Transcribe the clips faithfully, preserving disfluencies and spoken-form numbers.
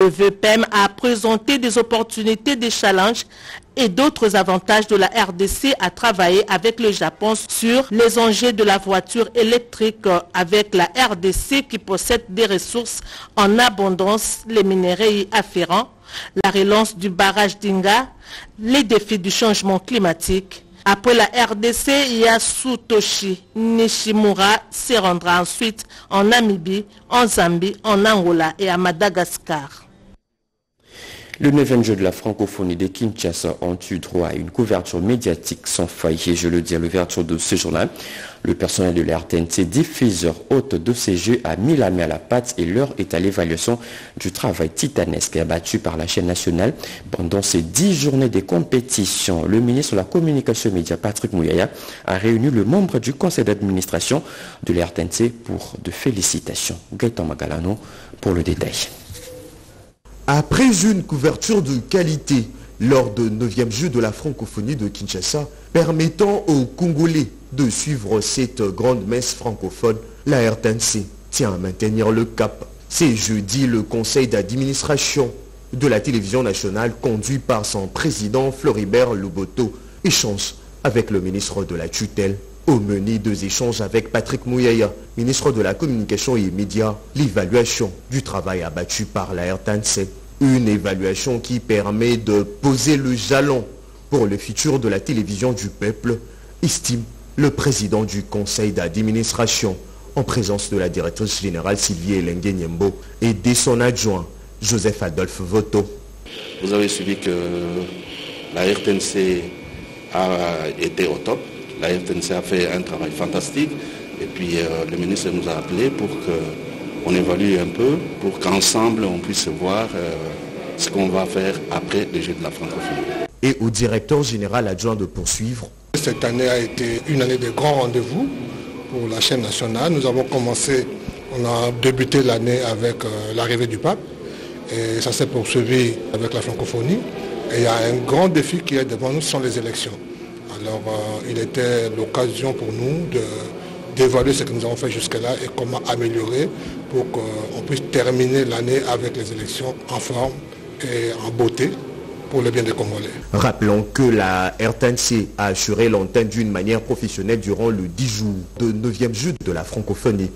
Le vœu P E M a présenté des opportunités, des challenges et d'autres avantages de la R D C à travailler avec le Japon sur les enjeux de la voiture électrique avec la R D C qui possède des ressources en abondance, les minéraux y afférents, la relance du barrage d'Inga, les défis du changement climatique. Après la R D C, Yasutoshi Nishimura se rendra ensuite en Namibie, en Zambie, en Angola et à Madagascar. Le neuvième jeu de la francophonie de Kinshasa ont eu droit à une couverture médiatique sans faille. Et je le dis à l'ouverture de ce journal, le personnel de la R T N C, diffuseur hôte de ces jeux, a mis la main à la pâte et l'heure est à l'évaluation du travail titanesque abattu par la chaîne nationale pendant ces dix journées de compétition. Le ministre de la Communication et Médias, Patrick Mouyaya, a réuni le membre du conseil d'administration de la R T N C pour de félicitations. Gaëtan Magalano pour le détail. Après une couverture de qualité lors de neuvième jeu de la francophonie de Kinshasa, permettant aux Congolais de suivre cette grande messe francophone, la R T N C tient à maintenir le cap. C'est jeudi le conseil d'administration de la télévision nationale conduit par son président Floribert Luboto échange avec le ministre de la tutelle. Au menu deux échanges avec Patrick Mouyaya, ministre de la Communication et Médias, l'évaluation du travail abattu par la R T N C. Une évaluation qui permet de poser le jalon pour le futur de la télévision du peuple, estime le président du conseil d'administration, en présence de la directrice générale Sylvie Elengue Nyembo et de son adjoint Joseph Adolphe Voto. Vous avez suivi que la R T N C a été au top. La R T N C a fait un travail fantastique et puis euh, le ministre nous a appelés pour qu'on évalue un peu, pour qu'ensemble on puisse voir euh, ce qu'on va faire après les Jeux de la francophonie. Et au directeur général adjoint de poursuivre. Cette année a été une année de grands rendez-vous pour la chaîne nationale. Nous avons commencé, on a débuté l'année avec euh, l'arrivée du pape et ça s'est poursuivi avec la francophonie. Et il y a un grand défi qui est devant nous, ce sont les élections. Alors euh, il était l'occasion pour nous d'évaluer ce que nous avons fait jusque-là et comment améliorer pour qu'on puisse terminer l'année avec les élections en forme et en beauté pour le bien des Congolais. Rappelons que la R T N C a assuré l'antenne d'une manière professionnelle durant le dix jours de neuvième jeu de la francophonie.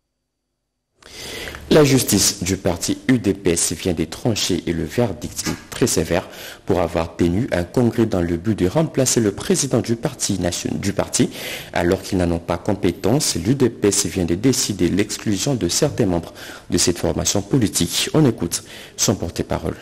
La justice du parti U D P S vient de trancher et le verdict est très sévère pour avoir tenu un congrès dans le but de remplacer le président du parti, du parti alors qu'ils n'en ont pas compétence. L'U D P S vient de décider l'exclusion de certains membres de cette formation politique. On écoute son porte-parole.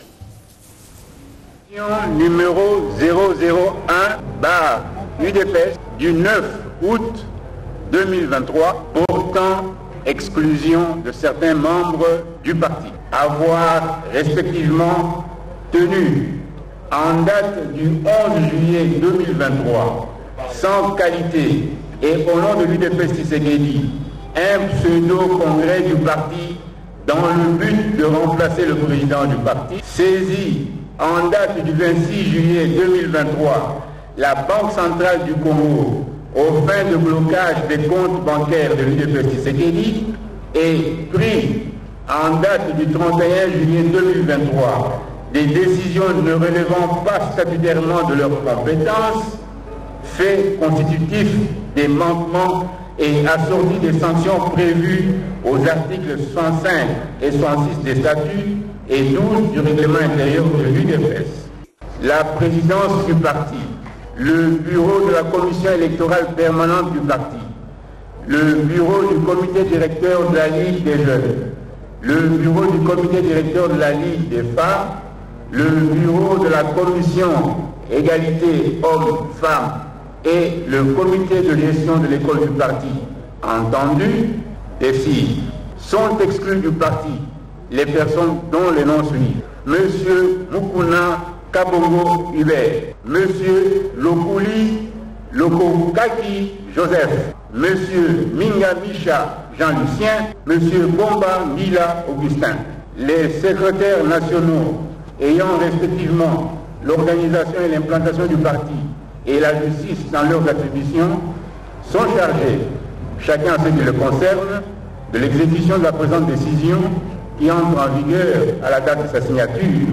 Numéro zéro zéro un barre U D P S du neuf août deux mille vingt-trois portant exclusion de certains membres du parti. Avoir respectivement tenu en date du onze juillet deux mille vingt-trois sans qualité et au nom de l'U D P S Tshisekedi un pseudo-congrès du parti dans le but de remplacer le président du parti, saisi en date du vingt-six juillet deux mille vingt-trois la Banque centrale du Congo aux fins de blocage des comptes bancaires de l'U D P S Tshisekedi et pris en date du trente et un juillet deux mille vingt-trois des décisions ne relevant pas statutairement de leurs compétences, faits constitutifs des manquements et assortis des sanctions prévues aux articles soixante-cinq et soixante-six des statuts et douze du règlement intérieur de l'U D P S. La présidence du parti, le bureau de la commission électorale permanente du parti, le bureau du comité directeur de la Ligue des jeunes, le bureau du comité directeur de la Ligue des femmes, le bureau de la commission égalité hommes-femmes et le comité de gestion de l'école du parti, entendu, décide, sont exclus du parti les personnes dont les noms suivent. Monsieur Mukuna Kabongo Hubert, Monsieur Lokuli Lokokaki Joseph, Monsieur Minga Micha Jean-Lucien, Monsieur Bomba Mila Augustin. Les secrétaires nationaux ayant respectivement l'organisation et l'implantation du parti et la justice dans leurs attributions sont chargés, chacun ce qui le concerne, de l'exécution de la présente décision qui qui entre en vigueur à la date de sa signature.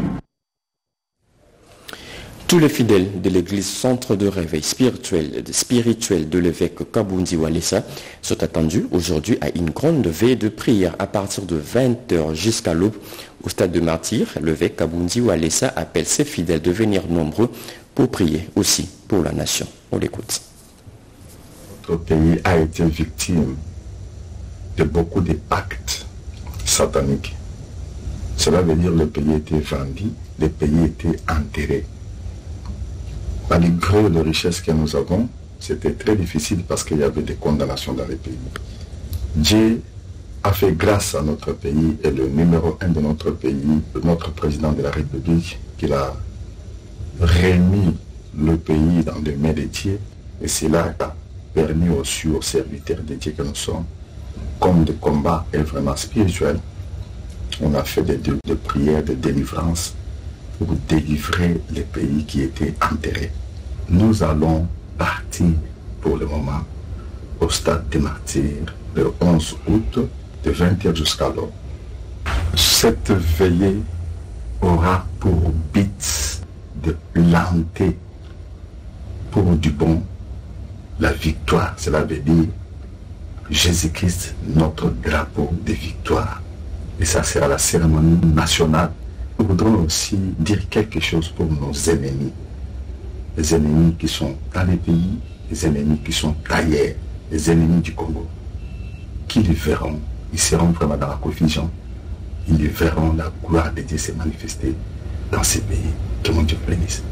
Tous les fidèles de l'église Centre de réveil spirituel, spirituel de l'évêque Kabundi Walesa sont attendus aujourd'hui à une grande veille de prière à partir de vingt heures jusqu'à l'aube. Au stade de Martyr, l'évêque Kabundi Walesa appelle ses fidèles de venir nombreux pour prier aussi pour la nation. On l'écoute. Notre pays a été victime de beaucoup de pactes sataniques. Cela veut dire que le pays était vendu, le pays était enterré. Malgré les richesses que nous avons, c'était très difficile parce qu'il y avait des condamnations dans le pays. Dieu a fait grâce à notre pays et le numéro un de notre pays, notre président de la République, qu'il a remis le pays dans les mains de Dieu. Et cela a permis aussi aux serviteurs de Dieu que nous sommes, comme le combat est vraiment spirituel, on a fait des, des, des prières de délivrance pour délivrer les pays qui étaient enterrés. Nous allons partir pour le moment au stade des martyrs le onze août de vingt heures jusqu'à l'aube. Cette veillée aura pour but de planter pour du bon la victoire. Cela veut dire Jésus-Christ, notre drapeau de victoire. Et ça sera la cérémonie nationale. Nous voudrons aussi dire quelque chose pour nos ennemis. Les ennemis qui sont dans les pays, les ennemis qui sont ailleurs, les ennemis du Congo. Qui les verront, ils seront vraiment dans la confusion. Ils les verront la gloire de Dieu se manifester dans ces pays. Que mon Dieu bénisse.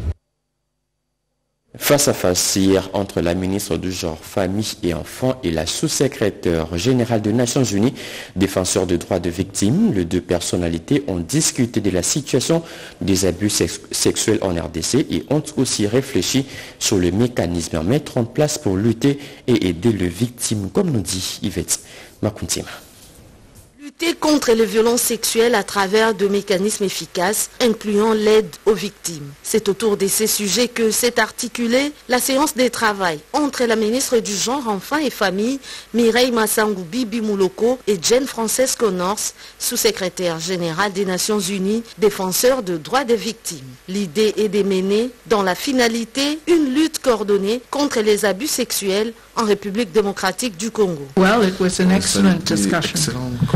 Face à face hier entre la ministre du Genre, Famille et Enfants et la sous-secrétaire générale des Nations Unies, défenseur des droits de victimes, les deux personnalités ont discuté de la situation des abus sex sexuels en R D C et ont aussi réfléchi sur le mécanisme à mettre en place pour lutter et aider les victimes, comme nous dit Yvette Makuntima. Lutter contre les violences sexuelles à travers de mécanismes efficaces, incluant l'aide aux victimes. C'est autour de ces sujets que s'est articulée la séance de travail entre la ministre du Genre, Enfants et Famille, Mireille Massangou Bibi Mouloko, et Jane Francesco Norse, sous-secrétaire générale des Nations Unies, défenseur des droits des victimes. L'idée est de mener, dans la finalité, une lutte coordonnée contre les abus sexuels en République démocratique du Congo. Well, it was an excellent discussion.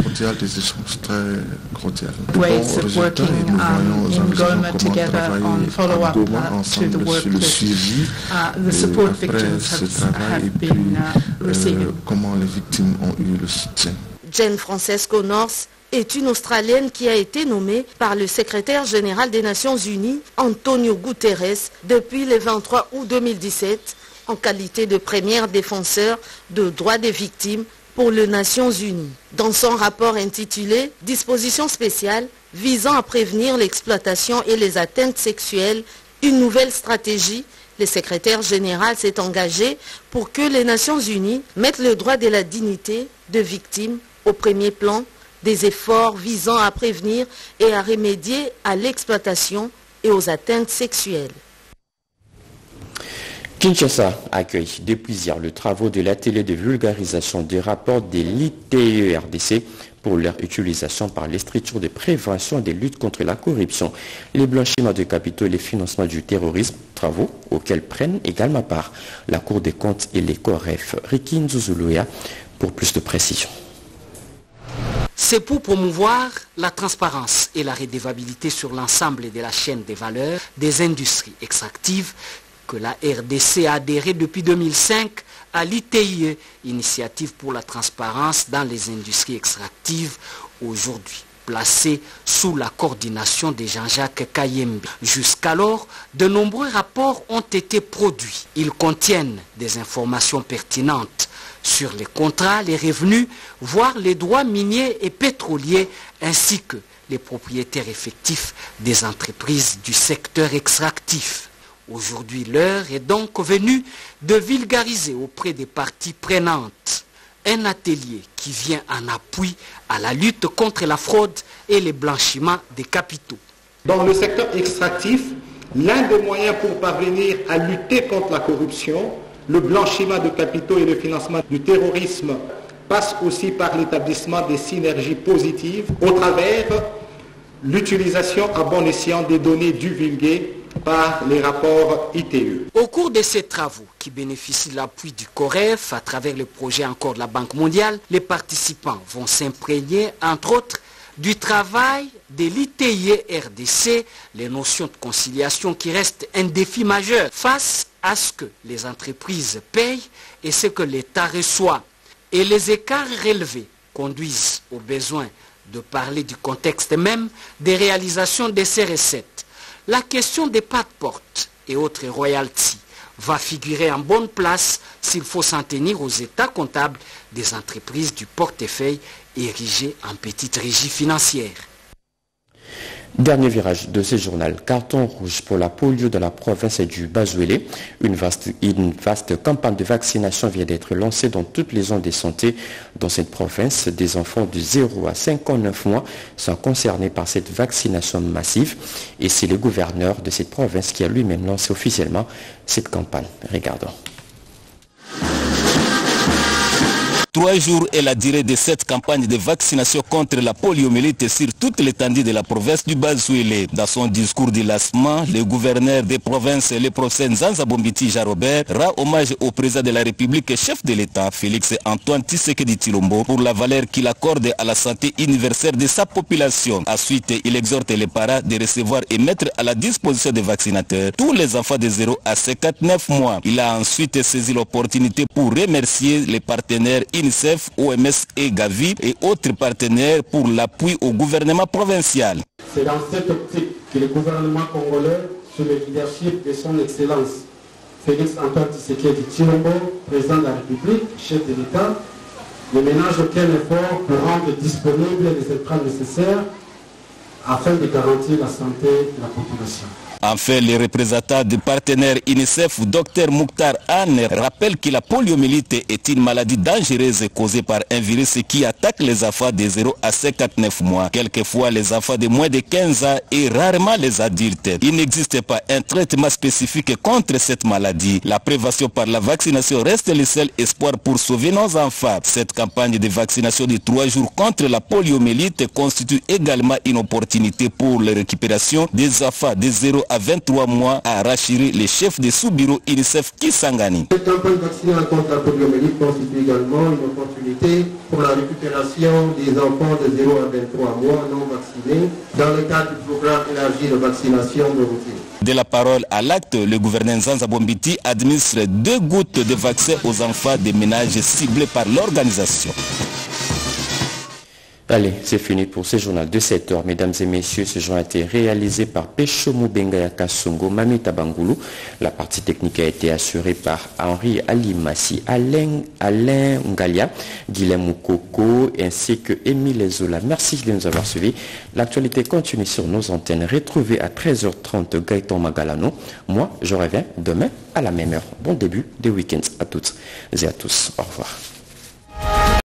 Ways of working um, in Goma together on follow-up uh, to the work that uh, the support victims have, have been uh, receiving. Jane Francesco Norse est une Australienne qui a été nommée par le secrétaire général des Nations Unies, Antonio Guterres, depuis le vingt-trois août deux mille dix-sept, en qualité de première défenseur de droits des victimes pour les Nations Unies. Dans son rapport intitulé « Dispositions spéciales visant à prévenir l'exploitation et les atteintes sexuelles, une nouvelle stratégie », le secrétaire général s'est engagé pour que les Nations Unies mettent le droit de la dignité de victimes au premier plan des efforts visant à prévenir et à remédier à l'exploitation et aux atteintes sexuelles. Kinshasa accueille depuis hier le travaux de l'atelier de vulgarisation des rapports de l'I T E R D C pour leur utilisation par les structures de prévention et de lutte contre la corruption, les blanchiments de capitaux et les financements du terrorisme, travaux auxquels prennent également part la Cour des comptes et les COREF. Riki Nzuzuluya pour plus de précision. C'est pour promouvoir la transparence et la redevabilité sur l'ensemble de la chaîne des valeurs des industries extractives que la R D C a adhéré depuis deux mille cinq à l'I T I E, Initiative pour la transparence dans les industries extractives, aujourd'hui placée sous la coordination de Jean-Jacques Kayembe. Jusqu'alors, de nombreux rapports ont été produits. Ils contiennent des informations pertinentes sur les contrats, les revenus, voire les droits miniers et pétroliers, ainsi que les propriétaires effectifs des entreprises du secteur extractif. Aujourd'hui, l'heure est donc venue de vulgariser auprès des parties prenantes un atelier qui vient en appui à la lutte contre la fraude et le blanchiment des capitaux. Dans le secteur extractif, l'un des moyens pour parvenir à lutter contre la corruption, le blanchiment de capitaux et le financement du terrorisme passe aussi par l'établissement des synergies positives au travers l'utilisation à bon escient des données divulguées par les rapports I T E. Au cours de ces travaux, qui bénéficient de l'appui du COREF à travers le projet encore de la Banque mondiale, les participants vont s'imprégner, entre autres, du travail de l'I T I E R D C, les notions de conciliation qui restent un défi majeur face à ce que les entreprises payent et ce que l'État reçoit. Et les écarts relevés conduisent au besoin de parler du contexte même des réalisations de ces recettes. La question des pas de porte et autres royalties va figurer en bonne place s'il faut s'en tenir aux états comptables des entreprises du portefeuille érigées en petite régie financière. Dernier virage de ce journal, carton rouge pour la polio de la province du Bas-Ouélé. Une vaste, une vaste campagne de vaccination vient d'être lancée dans toutes les zones de santé. Dans cette province, des enfants de zéro à cinquante-neuf mois sont concernés par cette vaccination massive. Et c'est le gouverneur de cette province qui a lui-même lancé officiellement cette campagne. Regardons. Trois jours est la durée de cette campagne de vaccination contre la poliomyélite sur toute l'étendue de la province du Bas-Ouélé. Dans son discours de lancement, le gouverneur des provinces, le professeur Nzanza Bombiti Jean-Robert, rend hommage au président de la République et chef de l'État, Félix Antoine Tshisekedi Tshilombo, pour la valeur qu'il accorde à la santé universelle de sa population. Ensuite, il exhorte les parents de recevoir et mettre à la disposition des vaccinateurs tous les enfants de zéro à cinquante-neuf mois. Il a ensuite saisi l'opportunité pour remercier les partenaires UNICEF, O M S et Gavi et autres partenaires pour l'appui au gouvernement provincial. C'est dans cette optique que le gouvernement congolais, sous le leadership de son Excellence Félix Antoine Tshisekedi Tshilombo, président de la République, chef de l'État, ne ménage aucun effort pour rendre disponibles les intrants nécessaires afin de garantir la santé de la population. Enfin, les représentants du partenaire UNICEF, Dr Mouktar Anne, rappellent que la poliomyélite est une maladie dangereuse causée par un virus qui attaque les enfants de zéro à cinquante-neuf mois, quelquefois les enfants de moins de quinze ans et rarement les adultes. Il n'existe pas un traitement spécifique contre cette maladie. La prévention par la vaccination reste le seul espoir pour sauver nos enfants. Cette campagne de vaccination de trois jours contre la poliomyélite constitue également une opportunité pour la récupération des enfants de zéro à vingt-trois mois, a rassuré le chef de sous-bureau UNICEF Kisangani. Cette campagne vaccinale contre la poliomyélite constitue également une opportunité pour la récupération des enfants de zéro à vingt-trois mois non vaccinés dans le cadre du programme élargi de vaccination de routine. De la parole à l'acte, le gouverneur Nzanza Bombiti administre deux gouttes de vaccin aux enfants des ménages ciblés par l'organisation. Allez, c'est fini pour ce journal de sept heures. Mesdames et messieurs, ce journal a été réalisé par Pecho Mubengaya Kasongo, Mamita Bangoulou. La partie technique a été assurée par Henri Alimassi, Alain, Alain Ngalia, Guilhem Moukoko ainsi que Émile Zola. Merci de nous avoir suivis. L'actualité continue sur nos antennes. Retrouvez à treize heures trente Gaëtan Magalano. Moi, je reviens demain à la même heure. Bon début de week-end à toutes et à tous. Au revoir.